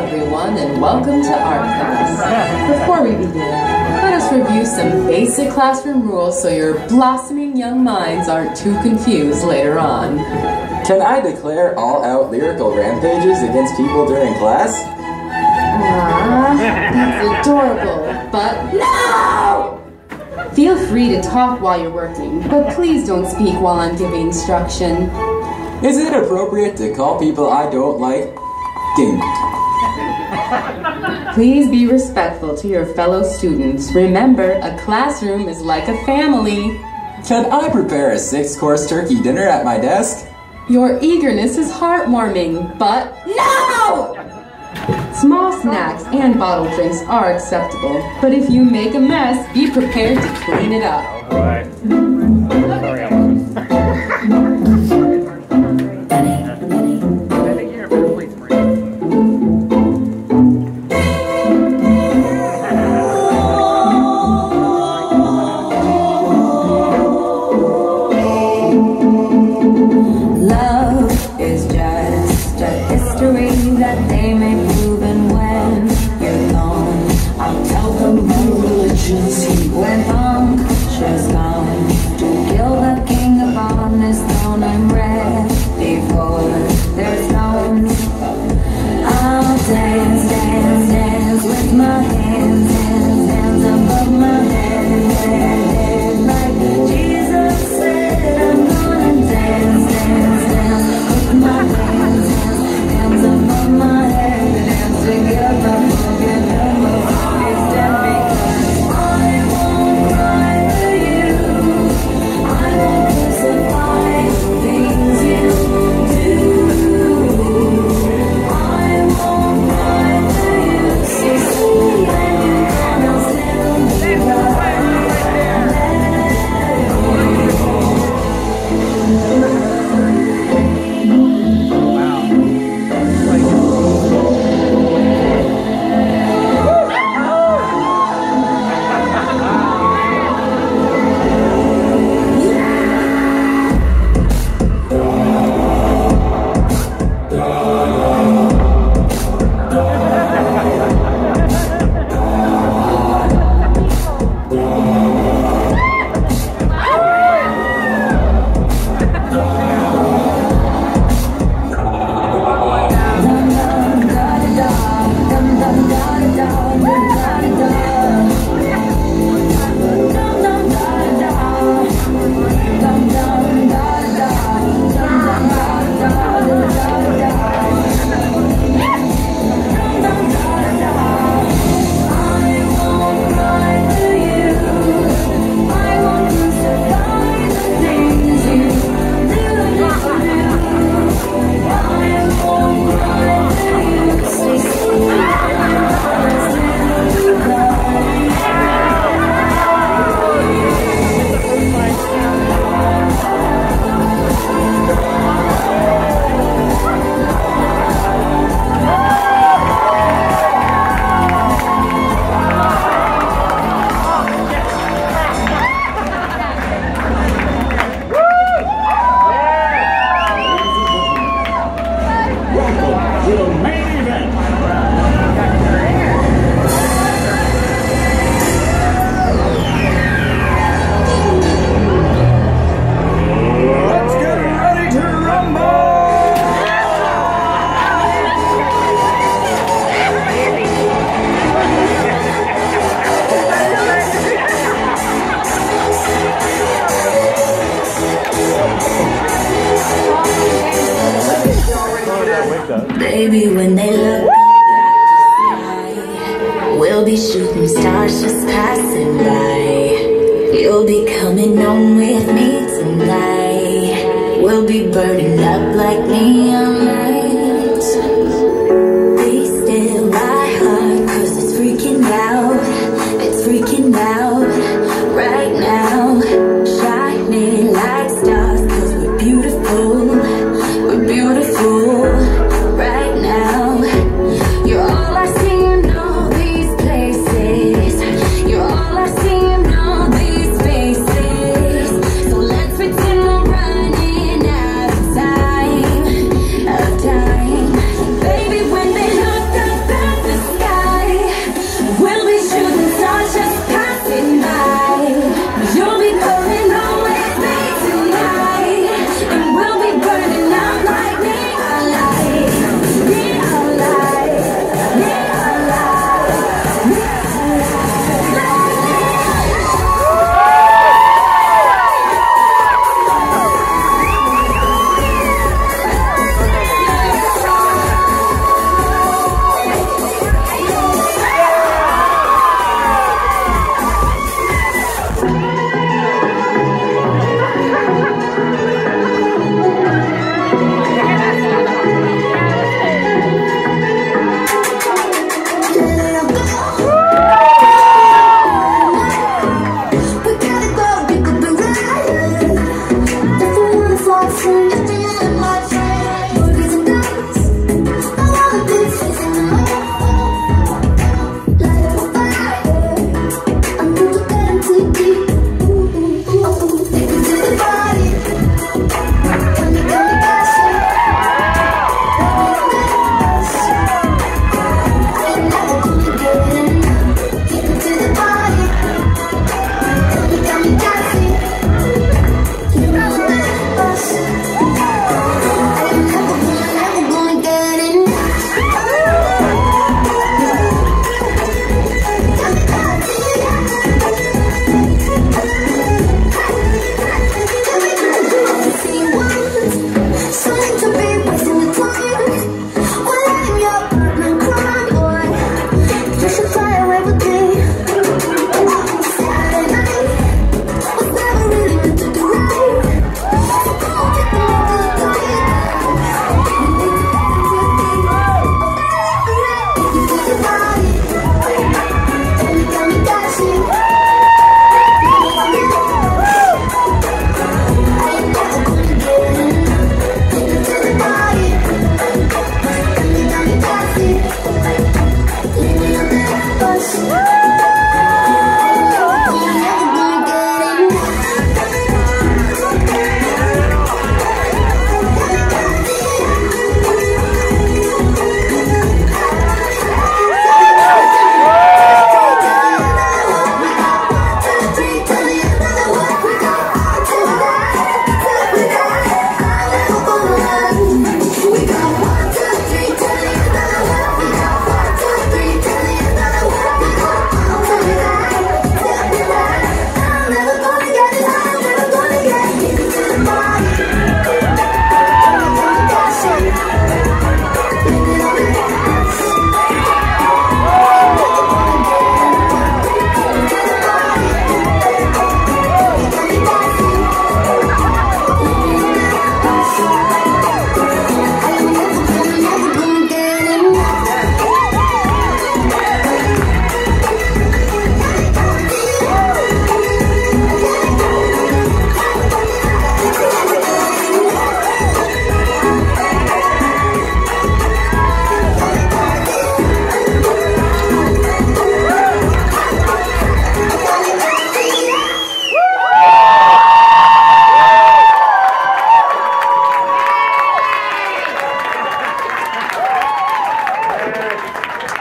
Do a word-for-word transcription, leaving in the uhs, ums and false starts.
everyone, and welcome to art class. Before we begin, let us review some basic classroom rules so your blossoming young minds aren't too confused later on. Can I declare all-out lyrical rampages against people during class? Ah, that's adorable, but no! Feel free to talk while you're working, but please don't speak while I'm giving instruction. Is it appropriate to call people I don't like dink? Please be respectful to your fellow students. Remember, a classroom is like a family. Can I prepare a six-course turkey dinner at my desk? Your eagerness is heartwarming, but no! Small snacks and bottled drinks are acceptable, but if you make a mess, be prepared to clean it up. All right. Sorry, Alex. Love is just a history that they may prove, and when you're gone, I'll tell them my religion's he went on, she's gone to kill the king upon his throne. I'm ready for their stones. I'll dance, dance, dance with my hands, hands, hands above my head, head, head, like Jesus said. I'm gonna dance, dance, dance with my hands, hands, hands above my head, dance together, together, it's dead because I won't cry for you, I won't crucify things you do, I won't cry for you, see, see, when you're gonna still cry. Baby, when they look up at the sky, we'll be shooting stars just passing by. You'll be coming home with me tonight. We'll be burning up like neon lights. Be still my heart, cause it's freaking out. It's freaking out right now. Shining like stars, cause we're beautiful. We're beautiful right now. You're all I see in all these places. You're all I see in all these faces. So let's pretend we're running out of time, of time. see.